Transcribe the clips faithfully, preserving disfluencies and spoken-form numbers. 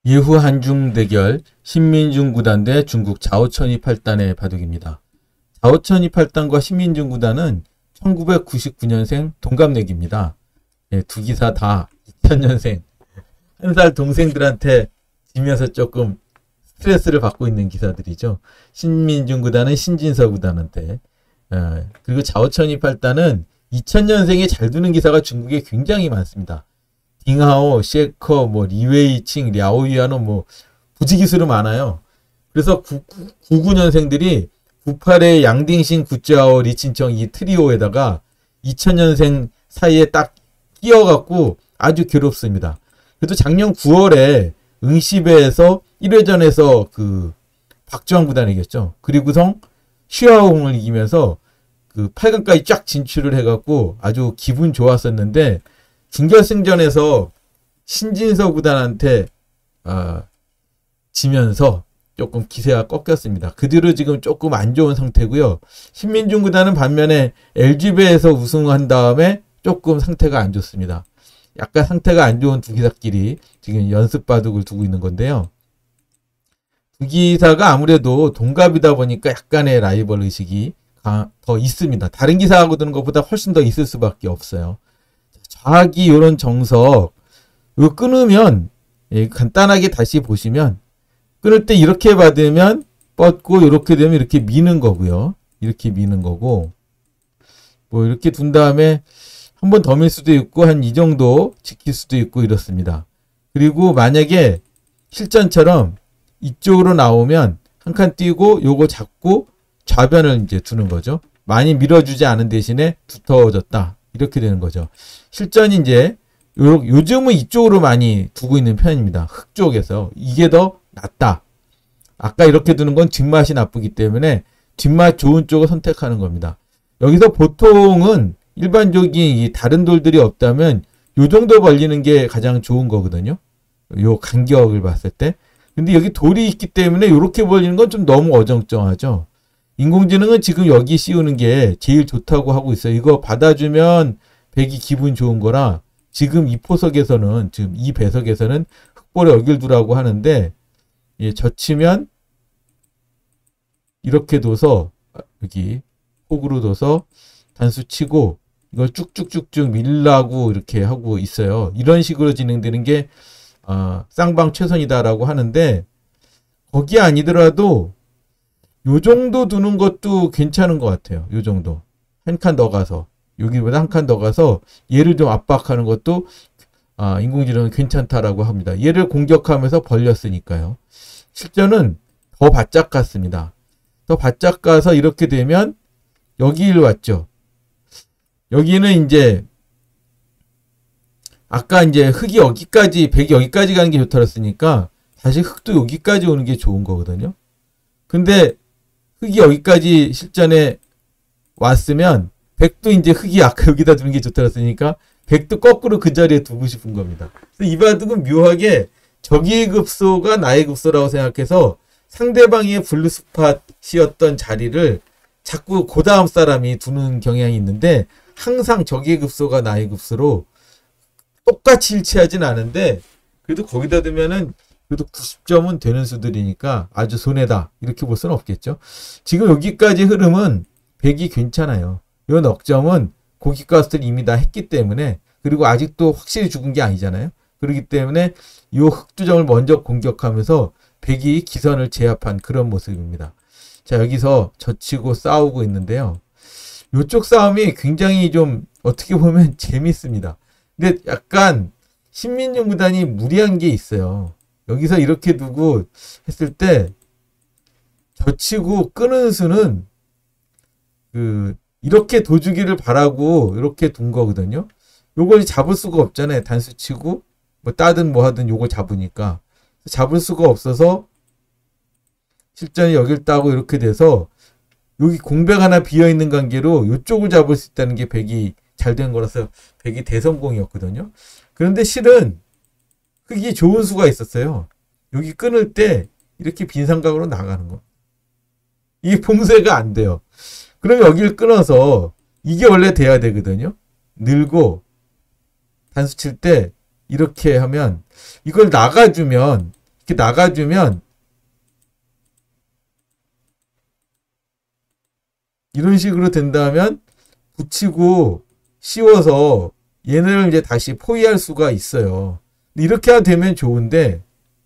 예후 한중 대결 신민중 구단 대 중국 자오천이 팔 단의 바둑입니다. 자오천이 팔 단과 신민중 구단은 천구백구십구 년생 동갑내기입니다. 예, 두 기사 다 이천 년생. 한 살 동생들한테 지면서 조금 스트레스를 받고 있는 기사들이죠. 신민중 구단은 신진서 구단한테. 예, 그리고 자오천이 팔 단은 이천 년생에 잘 두는 기사가 중국에 굉장히 많습니다. 딩하오, 셰커, 뭐 리웨이칭, 랴오유아노 뭐 부지기수로 많아요. 그래서 구십구 년생들이 구십팔의 양딩신, 구짜오, 리친청 이 트리오에다가 이천 년생 사이에 딱 끼어갖고 아주 괴롭습니다. 그래도 작년 구월에 응시배에서 일 회전에서 그 박주환 구단이 이겼죠. 그리고성 슈아홍을 이기면서 그 팔 강까지 쫙 진출을 해갖고 아주 기분 좋았었는데 준결승전에서 신진서 구단한테 어, 지면서 조금 기세가 꺾였습니다. 그 뒤로 지금 조금 안 좋은 상태고요. 신민중 구단은 반면에 엘지배에서 우승한 다음에 조금 상태가 안 좋습니다. 약간 상태가 안 좋은 두 기사끼리 지금 연습 바둑을 두고 있는 건데요. 두 기사가 아무래도 동갑이다 보니까 약간의 라이벌 의식이 더 있습니다. 다른 기사하고 두는 것보다 훨씬 더 있을 수밖에 없어요. 좌기 이런 정석 이거 끊으면 예, 간단하게 다시 보시면 끊을 때 이렇게 받으면 뻗고 이렇게 되면 이렇게 미는 거고요. 이렇게 미는 거고 뭐 이렇게 둔 다음에 한 번 더 밀 수도 있고 한 이 정도 지킬 수도 있고 이렇습니다. 그리고 만약에 실전처럼 이쪽으로 나오면 한 칸 띄고 요거 잡고 좌변을 이제 두는 거죠. 많이 밀어주지 않은 대신에 두터워졌다. 이렇게 되는 거죠. 실전이 이제 요, 요즘은 이쪽으로 많이 두고 있는 편입니다. 흙 쪽에서. 이게 더 낫다. 아까 이렇게 두는 건 뒷맛이 나쁘기 때문에 뒷맛 좋은 쪽을 선택하는 겁니다. 여기서 보통은 일반적인 이 다른 돌들이 없다면 요 정도 벌리는 게 가장 좋은 거거든요. 요 간격을 봤을 때. 근데 여기 돌이 있기 때문에 이렇게 벌리는 건 좀 너무 어정쩡하죠. 인공지능은 지금 여기 씌우는 게 제일 좋다고 하고 있어요. 이거 받아주면 백이 기분 좋은 거라 지금 이 포석에서는 지금 이 배석에서는 흑볼에 여길 두라고 하는데 예, 젖히면 이렇게 둬서 여기 혹으로 둬서 단수 치고 이걸 쭉쭉쭉쭉 밀라고 이렇게 하고 있어요. 이런 식으로 진행되는 게 어, 쌍방 최선이다라고 하는데 거기 아니더라도 요 정도 두는 것도 괜찮은 것 같아요. 요 정도. 한 칸 더 가서. 여기보다 한 칸 더 가서 얘를 좀 압박하는 것도 아, 인공지능은 괜찮다라고 합니다. 얘를 공격하면서 벌렸으니까요. 실전은 더 바짝 갔습니다. 더 바짝 가서 이렇게 되면 여기를 왔죠. 여기는 이제 아까 이제 흙이 여기까지, 백이 여기까지 가는 게 좋다 그랬으니까 다시 흙도 여기까지 오는 게 좋은 거거든요. 근데 흙이 여기까지 실전에 왔으면 백도 이제 흙이 아까 여기다 두는 게 좋다 그랬으니까 백도 거꾸로 그 자리에 두고 싶은 겁니다. 그래서 이 바둑은 묘하게 저기의 급소가 나의 급소라고 생각해서 상대방의 블루스팟이었던 자리를 자꾸 그 다음 사람이 두는 경향이 있는데 항상 저기의 급소가 나의 급소로 똑같이 일치하진 않은데 그래도 거기다 두면은 그래도 구십 점은 되는 수들이니까 아주 손해다. 이렇게 볼 수는 없겠죠. 지금 여기까지 흐름은 백이 괜찮아요. 이 넉점은 고기가스를 이미 다 했기 때문에 그리고 아직도 확실히 죽은 게 아니잖아요. 그렇기 때문에 이 흑두점을 먼저 공격하면서 백이 기선을 제압한 그런 모습입니다. 자, 여기서 젖히고 싸우고 있는데요. 이쪽 싸움이 굉장히 좀 어떻게 보면 재밌습니다. 근데 약간 신민중 구단이 무리한 게 있어요. 여기서 이렇게 두고 했을 때 젖히고 끄는 수는 그 이렇게 둬주기를 바라고 이렇게 둔 거거든요. 요걸 잡을 수가 없잖아요. 단수 치고 뭐 따든 뭐 하든 요걸 잡으니까 잡을 수가 없어서 실전이 여길 따고 이렇게 돼서 여기 공백 하나 비어있는 관계로 요쪽을 잡을 수 있다는 게 백이 잘 된 거라서 백이 대성공이었거든요. 그런데 실은 흙이 좋은 수가 있었어요. 여기 끊을 때 이렇게 빈 삼각으로 나가는 거. 이게 봉쇄가 안 돼요. 그럼 여기를 끊어서 이게 원래 돼야 되거든요. 늘고 단수 칠 때 이렇게 하면 이걸 나가주면 이렇게 나가주면 이런 식으로 된다면 붙이고 씌워서 얘네를 이제 다시 포위할 수가 있어요. 이렇게 되면 좋은데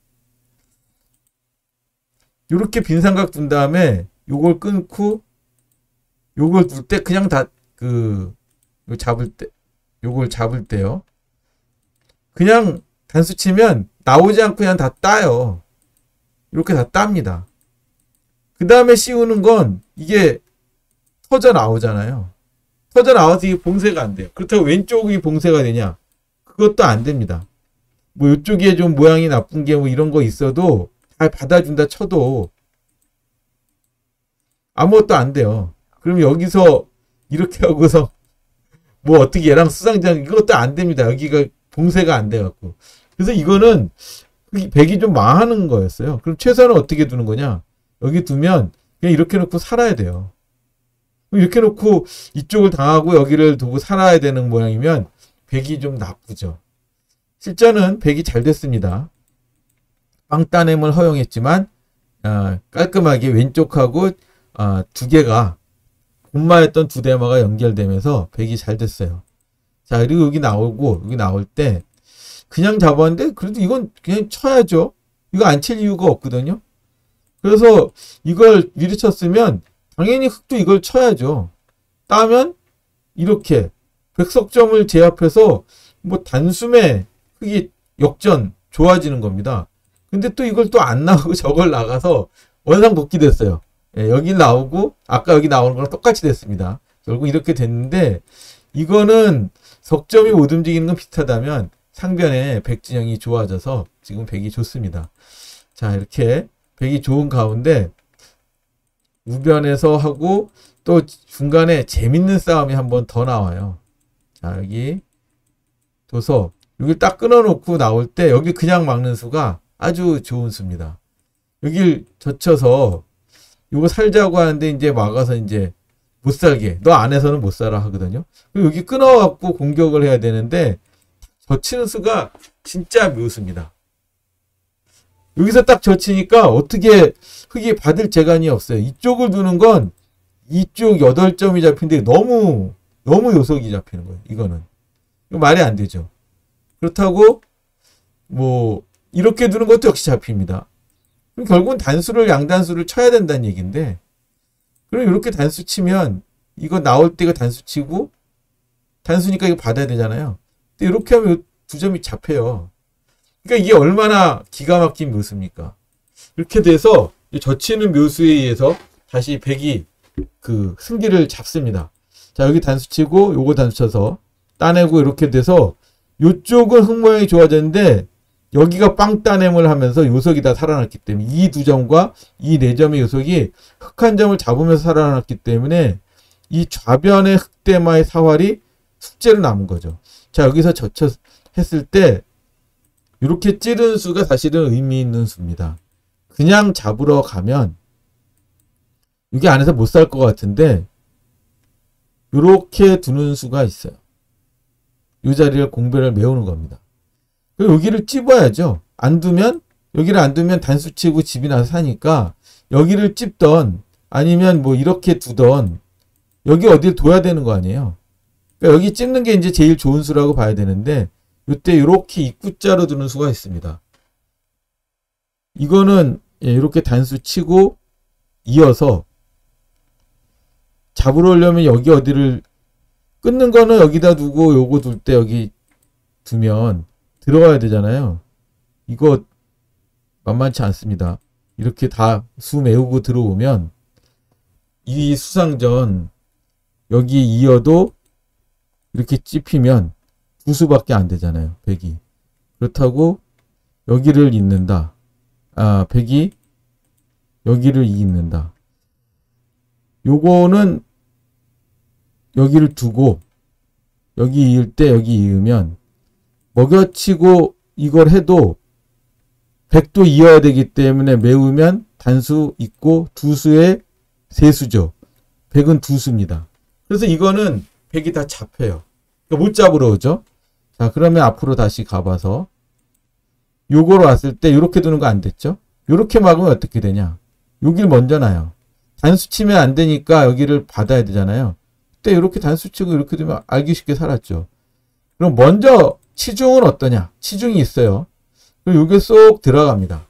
이렇게 빈 삼각 둔 다음에 요걸 끊고 요걸 둘 때 그냥 다 그 잡을 때 요걸 잡을 때요. 그냥 단수 치면 나오지 않고 그냥 다 따요. 이렇게 다 땁니다. 그 다음에 씌우는 건 이게 터져 나오잖아요. 터져 나와서 이게 봉쇄가 안 돼요. 그렇다고 왼쪽이 봉쇄가 되냐? 그것도 안 됩니다. 뭐 이쪽에 좀 모양이 나쁜 게 뭐 이런 거 있어도 잘 받아준다 쳐도 아무것도 안 돼요. 그럼 여기서 이렇게 하고서 뭐 어떻게 얘랑 수상장 이것도 안 됩니다. 여기가 봉쇄가 안 돼갖고. 그래서 이거는 백이 좀 망하는 거였어요. 그럼 최소한은 어떻게 두는 거냐? 여기 두면 그냥 이렇게 놓고 살아야 돼요. 이렇게 놓고 이쪽을 당하고 여기를 두고 살아야 되는 모양이면 백이 좀 나쁘죠. 실전은 백이 잘 됐습니다. 빵 따냄을 허용했지만 아, 깔끔하게 왼쪽하고 아, 두 개가 분마했던 두 대마가 연결되면서 백이 잘 됐어요. 자, 그리고 여기 나오고 여기 나올 때 그냥 잡았는데 그래도 이건 그냥 쳐야죠. 이거 안 칠 이유가 없거든요. 그래서 이걸 미리 쳤으면 당연히 흑도 이걸 쳐야죠. 따면 이렇게 백석점을 제압해서 뭐 단숨에 흑이 역전 좋아지는 겁니다. 근데 또 이걸 또 안 나오고 저걸 나가서 원상복귀 됐어요. 예, 여기 나오고 아까 여기 나오는 거랑 똑같이 됐습니다. 결국 이렇게 됐는데 이거는 석점이 못 움직이는 건 비슷하다면 상변에 백진영이 좋아져서 지금 백이 좋습니다. 자, 이렇게 백이 좋은 가운데 우변에서 하고 또 중간에 재밌는 싸움이 한 번 더 나와요. 자, 여기 둬서 여기 딱 끊어놓고 나올 때 여기 그냥 막는 수가 아주 좋은 수입니다. 여길 젖혀서 요거 살자고 하는데 이제 막아서 이제 못 살게. 너 안에서는 못 살아 하거든요. 그리고 여기 끊어갖고 공격을 해야 되는데 젖히는 수가 진짜 묘수입니다. 여기서 딱 젖히니까 어떻게 흑이 받을 재간이 없어요. 이쪽을 두는 건 이쪽 여덟 점이 잡힌데 너무 너무 요속이 잡히는 거예요. 이거는. 이거 말이 안 되죠. 그렇다고 뭐 이렇게 두는 것도 역시 잡힙니다. 그럼 결국은 단수를 양단수를 쳐야 된다는 얘기인데 그럼 이렇게 단수 치면 이거 나올 때 이거 단수 치고 단수니까 이거 받아야 되잖아요. 근데 이렇게 하면 두 점이 잡혀요. 그러니까 이게 얼마나 기가 막힌 묘수입니까? 이렇게 돼서 젖히는 묘수에 의해서 다시 백이 그 승기를 잡습니다. 자, 여기 단수 치고 요거 단수 쳐서 따내고 이렇게 돼서 요쪽은 흑 모양이 좋아졌는데 여기가 빵 따냄을 하면서 요석이 다 살아났기 때문에 이 두 점과 이 네 점의 요석이 흑 한 점을 잡으면서 살아났기 때문에 이 좌변의 흑대마의 사활이 숙제로 남은 거죠. 자, 여기서 젖혀 했을 때 이렇게 찌른 수가 사실은 의미 있는 수입니다. 그냥 잡으러 가면 여기 안에서 못 살 것 같은데 이렇게 두는 수가 있어요. 이 자리를 공배를 메우는 겁니다. 여기를 찝어야죠. 안 두면 여기를 안 두면 단수 치고 집이 나서 사니까 여기를 찝던 아니면 뭐 이렇게 두던 여기 어디를 둬야 되는 거 아니에요. 그러니까 여기 찝는 게 이제 제일 좋은 수라고 봐야 되는데 이때 이렇게 입구자로 두는 수가 있습니다. 이거는 이렇게 단수 치고 이어서 잡으러 오려면 여기 어디를 끊는 거는 여기다 두고 요거 둘 때 여기 두면 들어가야 되잖아요. 이거 만만치 않습니다. 이렇게 다 수 메우고 들어오면 이 수상전 여기 이어도 이렇게 찝히면 두 수밖에 안 되잖아요. 백이. 그렇다고 여기를 잇는다. 아, 백이 여기를 잇는다. 요거는 여기를 두고 여기 이을 때 여기 이으면 먹여치고 이걸 해도 백도 이어야 되기 때문에 메우면 단수 있고 두수에 세수죠. 백은 두수입니다. 그래서 이거는 백이 다 잡혀요. 그러니까 못 잡으러 오죠. 자, 그러면 앞으로 다시 가봐서 요거로 왔을 때 요렇게 두는 거 안 됐죠? 요렇게 막으면 어떻게 되냐? 여길 먼저 놔요. 단수 치면 안 되니까 여기를 받아야 되잖아요. 그때 이렇게 단수 치고 이렇게 되면 알기 쉽게 살았죠. 그럼 먼저 치중은 어떠냐? 치중이 있어요. 그리고 요게 쏙 들어갑니다.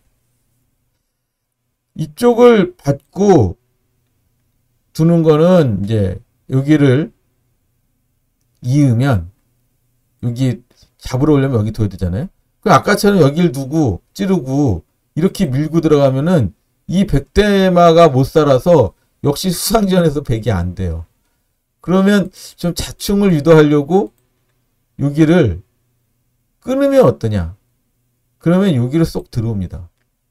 이쪽을 받고 두는 거는 이제 여기를 이으면 여기 잡으러 오려면 여기 둬야 되잖아요. 그럼 아까처럼 여기를 두고 찌르고 이렇게 밀고 들어가면은 이 백대마가 못 살아서 역시 수상전에서 백이 안 돼요. 그러면 좀 자충을 유도하려고 여기를 끊으면 어떠냐? 그러면 여기를 쏙 들어옵니다.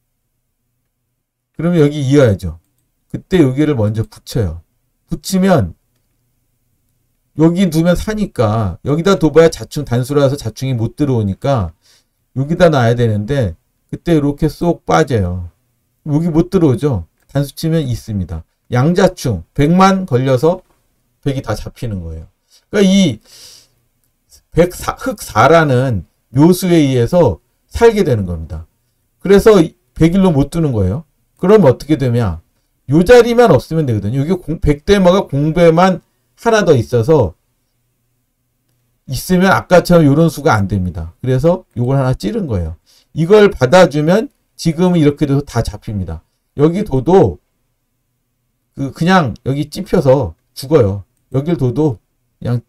그러면 여기 이어야죠. 그때 여기를 먼저 붙여요. 붙이면 여기 두면 사니까 여기다 둬봐야 자충 단수라서 자충이 못 들어오니까 여기다 놔야 되는데 그때 이렇게 쏙 빠져요. 여기 못 들어오죠. 단수 치면 있습니다. 양자충 백만 걸려서 백이 다 잡히는 거예요. 그러니까 이 백사, 흑사라는 묘수에 의해서 살게 되는 겁니다. 그래서 백일로 못 두는 거예요. 그럼 어떻게 되냐? 요 자리만 없으면 되거든요. 여기 백대마가 공배만 하나 더 있어서 있으면 아까처럼 이런 수가 안 됩니다. 그래서 요걸 하나 찌른 거예요. 이걸 받아주면 지금은 이렇게 돼서 다 잡힙니다. 여기 둬도 그 그냥 여기 찝혀서 죽어요. 여길 둬도 그냥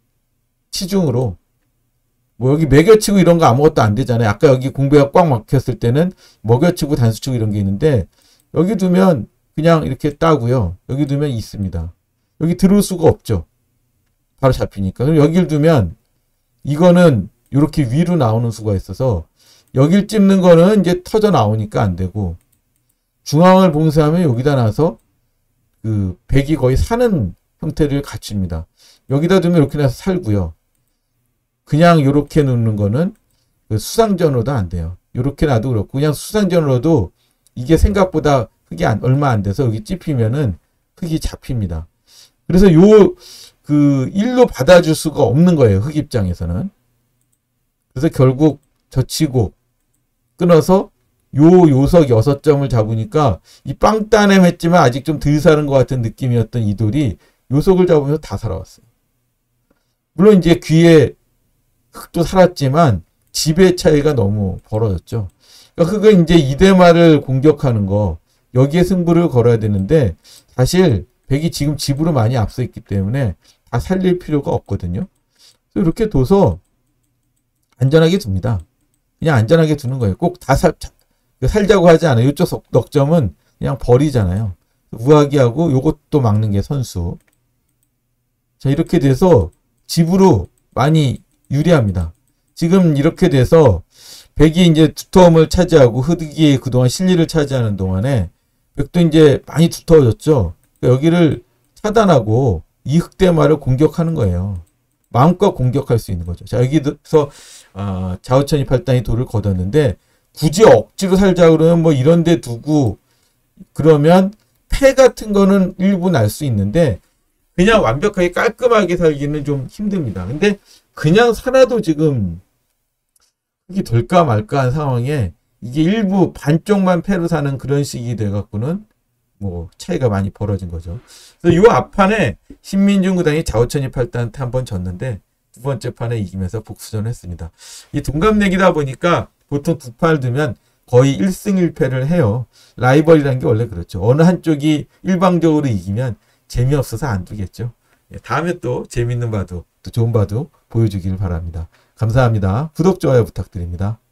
치중으로 뭐 여기 매겨치고 이런 거 아무것도 안 되잖아요. 아까 여기 공배가 꽉 막혔을 때는 먹여치고 단수치고 이런 게 있는데 여기 두면 그냥 이렇게 따고요. 여기 두면 있습니다. 여기 들어올 수가 없죠. 바로 잡히니까. 그럼 여길 두면 이거는 이렇게 위로 나오는 수가 있어서 여길 찝는 거는 이제 터져 나오니까 안 되고 중앙을 봉쇄하면 여기다 놔서 그 백이 거의 사는 형태를 갖춥니다. 여기다 두면 이렇게 나서 살고요. 그냥 이렇게 놓는 거는 그 수상전으로도 안 돼요. 이렇게 놔도 그렇고 그냥 수상전으로도 이게 생각보다 흙이 안, 얼마 안 돼서 여기 찝히면은 흙이 잡힙니다. 그래서 요 그 일로 받아줄 수가 없는 거예요. 흙 입장에서는. 그래서 결국 젖히고 끊어서 요 요석 여섯 점을 잡으니까 이 빵따냄 했지만 아직 좀 덜 사는 것 같은 느낌이었던 이 돌이 요석을 잡으면서 다 살아왔어요. 물론 이제 귀에 흙도 살았지만 집의 차이가 너무 벌어졌죠. 그러니까 흙은 이제 이대마를 공격하는 거 여기에 승부를 걸어야 되는데 사실 백이 지금 집으로 많이 앞서 있기 때문에 다 살릴 필요가 없거든요. 그래서 이렇게 둬서 안전하게 둡니다. 그냥 안전하게 두는 거예요. 꼭 다 살, 살자고 하지 않아요. 이쪽 넉점은 그냥 버리잖아요. 우하기하고 요것도 막는 게 선수. 자, 이렇게 돼서 집으로 많이 유리합니다. 지금 이렇게 돼서 백이 이제 두터움을 차지하고 흑이 그동안 실리를 차지하는 동안에 백도 이제 많이 두터워졌죠. 그러니까 여기를 차단하고 이 흑대마를 공격하는 거예요. 마음껏 공격할 수 있는 거죠. 자, 여기서 어, 좌우천이 팔단이 돌을 걷었는데 굳이 억지로 살자 그러면 뭐 이런 데 두고 그러면 패 같은 거는 일부 날 수 있는데 그냥 완벽하게 깔끔하게 살기는 좀 힘듭니다. 근데 그냥 살아도 지금 이게 될까 말까 한 상황에 이게 일부 반쪽만 패로 사는 그런 식이 돼갖고는 뭐 차이가 많이 벌어진 거죠. 그래서 이 앞판에 신민중 구단이 좌우천이 팔단한테 한번 졌는데 두 번째 판에 이기면서 복수전을 했습니다. 이 동갑내기다 보니까 보통 두 판을 두면 거의 일 승 일 패를 해요. 라이벌이라는 게 원래 그렇죠. 어느 한쪽이 일방적으로 이기면 재미없어서 안 두겠죠. 다음에 또 재밌는 바둑, 또 좋은 바둑 보여주기를 바랍니다. 감사합니다. 구독, 좋아요 부탁드립니다.